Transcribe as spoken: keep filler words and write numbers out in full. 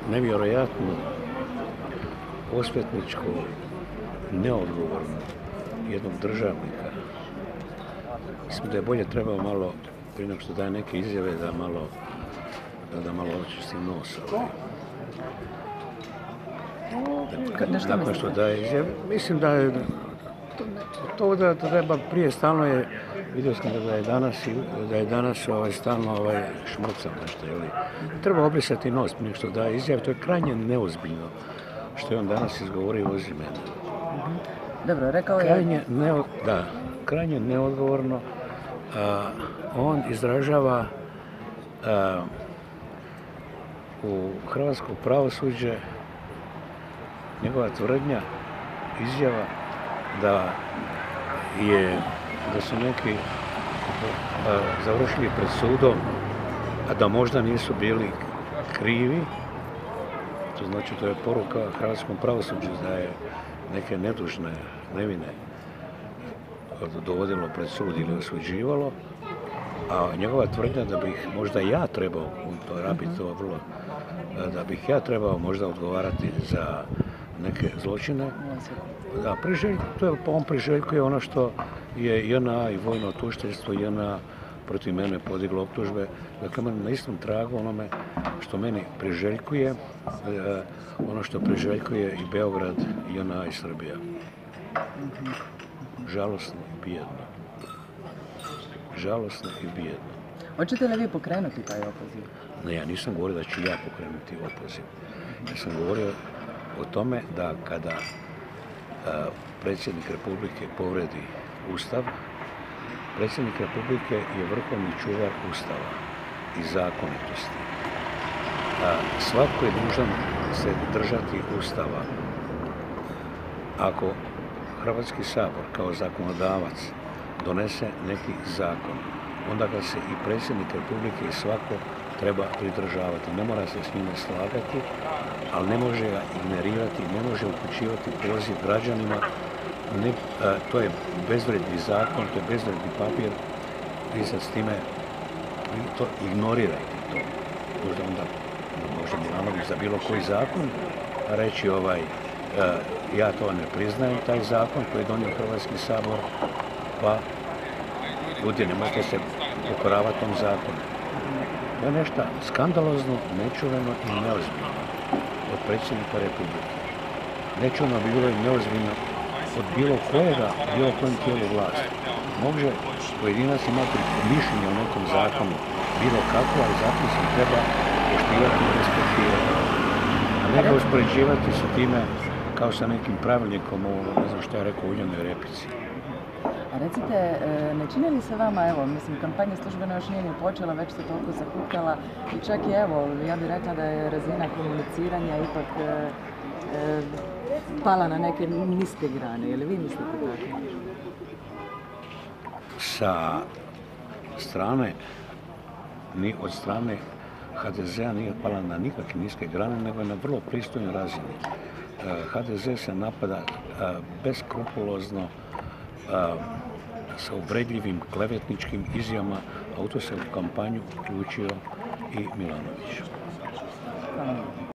nevjerojatno osvetničko, neodgovorno jednog državnika. Mislim da je bolje trebao malo, prije nego što daje neke izjave, da malo da, da malo očisti nos. Nakon što daje izjave, mislim da je to da treba prije stalno je, vidio sam da je danas, da je danas ovaj, stalno ovaj, šmrcao nešto, jeli. Treba obrisati nos prije što daje izjave, to je krajnje neozbiljno što je on danas izgovorio vozi mene. Dobro, rekao je... Krajnje, neo, da, krajnje neodgovorno. A, on izražava a, u hrvatsko pravosuđe njegova tvrdnja, izjava da je da su neki a, završili pred sudom, a da možda nisu bili krivi. To znači to je poruka hrvatskom pravosuđu da je neke nedužne, nevine dovodilo pred sud ili osuđivalo, a njegova tvrdnja da bih možda ja trebao, to rabi to vrlo, da bih ja trebao možda odgovarati za neke zločine. Da, priželjku, to je, on priželjkuje ono što je J N A i vojno tužiteljstvo J N A protiv mene podiglo optužbe. Dakle, na istom tragu onome što meni priželjkuje, ono što priželjkuje i Beograd, J N A i Srbija. Žalosno i bijedno. Žalosno i bijedno. Hoćete li vi pokrenuti taj opoziv? Ne, ja nisam govorio da ću ja pokrenuti opoziv. Ja sam govorio o tome da kada a, predsjednik Republike povredi Ustav, predsjednik Republike je vrhovni čuvar Ustava i zakonitosti. A, svako je dužan se držati Ustava. Ako Hrvatski sabor kao zakonodavac donese neki zakon, onda ga se i predsjednik Republike i svako treba pridržavati. Ne mora se s njime slagati, ali ne može ga ignorirati, ne može upućivati poziv građanima. Ne, a, to je bezvredni zakon, to je bezvredni papir. Vi sad s time vi to ignorirajte. To. Možda onda, možda Milanović za bilo koji zakon reći ovaj, a, ja to ne priznajem, taj zakon koji je donio Hrvatski sabor, pa ljudi ne možete se pokoravati tom zakonu. To je nešto skandalozno, nečuveno i neozbiljno od predsjednika Republike. Nečuveno bi bilo i neozbiljno od bilo kojega, bilo kojem tijelu vlasti. Može pojedinac imati mišljenje o nekom zakonu, bilo kako, ali zakon se treba poštivati i respektirati. A ne ga uspoređivati sa time kao sa nekim pravilnikom, ne znam što ja rekao u Uljanoj replici. A recite, ne čini li se vama, evo, mislim, kampanja službeno još nije ni počela, već se toliko zahuktala i čak i evo, ja bih rekla da je razina komuniciranja ipak e, e, pala na neke niske grane, je li vi mislite tako? Sa strane, ni od strane H D Z-a nije pala na nikakve niske grane, nego je na vrlo pristojnoj razini. H D Z se napada beskrupulozno sa uvredljivim klevetničkim izjavama, a u to se u kampanju uključio i Milanović.